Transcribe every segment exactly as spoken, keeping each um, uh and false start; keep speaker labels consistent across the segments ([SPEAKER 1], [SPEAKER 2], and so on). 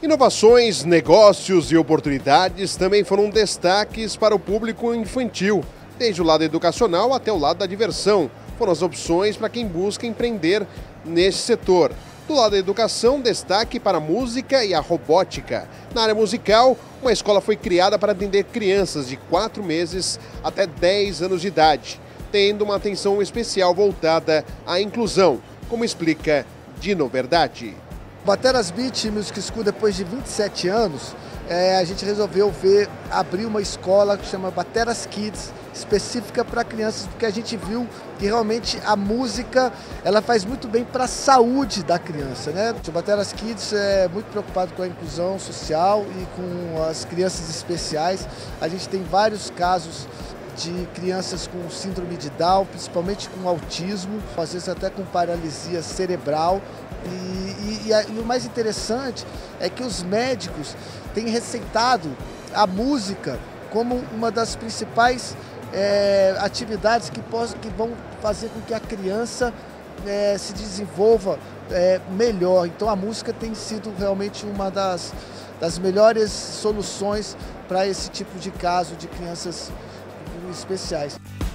[SPEAKER 1] Inovações, negócios e oportunidades também foram destaques para o público infantil. Desde o lado educacional até o lado da diversão, foram as opções para quem busca empreender nesse setor. Do lado da educação, destaque para a música e a robótica. Na área musical, uma escola foi criada para atender crianças de quatro meses até dez anos de idade, tendo uma atenção especial voltada à inclusão, como explica Dino Verdade.
[SPEAKER 2] Bateras Beat Music School, depois de vinte e sete anos, é, a gente resolveu ver, abrir uma escola que chama Bateras Kids, específica para crianças, porque a gente viu que realmente a música ela faz muito bem para a saúde da criança, né? O Bateras Kids é muito preocupado com a inclusão social e com as crianças especiais. A gente tem vários casos de crianças com síndrome de Down, principalmente com autismo, às vezes até com paralisia cerebral. E, e, e, a, e o mais interessante é que os médicos têm receitado a música como uma das principais é, atividades que, possam, que vão fazer com que a criança é, se desenvolva é, melhor. Então a música tem sido realmente uma das, das melhores soluções para esse tipo de caso de crianças especiais.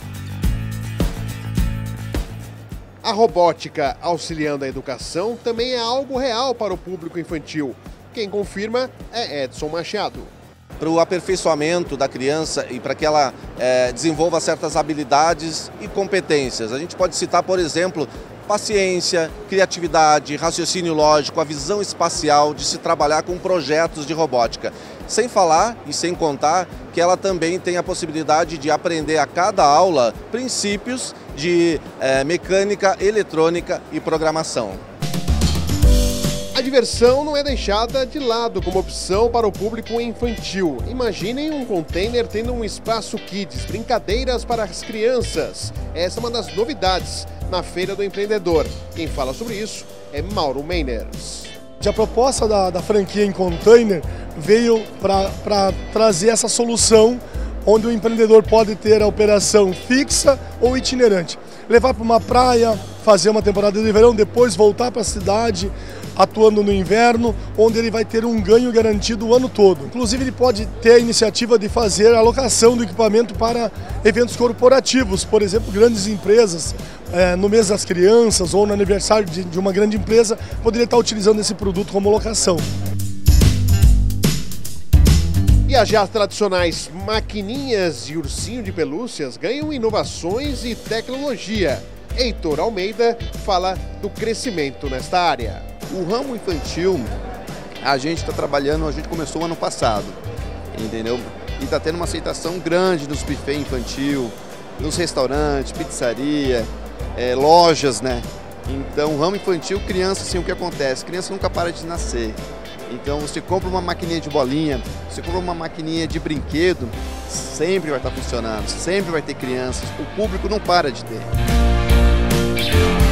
[SPEAKER 1] A robótica auxiliando a educação também é algo real para o público infantil. Quem confirma é Edson Machado.
[SPEAKER 3] Para o aperfeiçoamento da criança e para que ela é, desenvolva certas habilidades e competências. A gente pode citar, por exemplo, paciência, criatividade, raciocínio lógico, a visão espacial de se trabalhar com projetos de robótica. Sem falar e sem contar que ela também tem a possibilidade de aprender a cada aula princípios de é, mecânica, eletrônica e programação.
[SPEAKER 1] A diversão não é deixada de lado como opção para o público infantil. Imaginem um container tendo um espaço kids, brincadeiras para as crianças. Essa é uma das novidades na Feira do Empreendedor. Quem fala sobre isso é Mauro Meiners.
[SPEAKER 4] A proposta da, da franquia em container veio para trazer essa solução onde o empreendedor pode ter a operação fixa ou itinerante. Levar para uma praia, fazer uma temporada de verão, depois voltar para a cidade, atuando no inverno, onde ele vai ter um ganho garantido o ano todo. Inclusive ele pode ter a iniciativa de fazer a alocação do equipamento para eventos corporativos, por exemplo, grandes empresas, é, no mês das crianças ou no aniversário de, de uma grande empresa, poderia estar utilizando esse produto como locação.
[SPEAKER 1] E as já tradicionais maquininhas de ursinho de pelúcias ganham inovações e tecnologia. Heitor Almeida fala do crescimento nesta área.
[SPEAKER 5] O ramo infantil, a gente está trabalhando, a gente começou o ano passado, entendeu? E está tendo uma aceitação grande nos buffet infantil, nos restaurantes, pizzaria, é, lojas, né? Então, o ramo infantil, criança, assim, o que acontece? Criança nunca para de nascer. Então, você compra uma maquininha de bolinha, você compra uma maquininha de brinquedo, sempre vai estar funcionando, sempre vai ter crianças, o público não para de ter.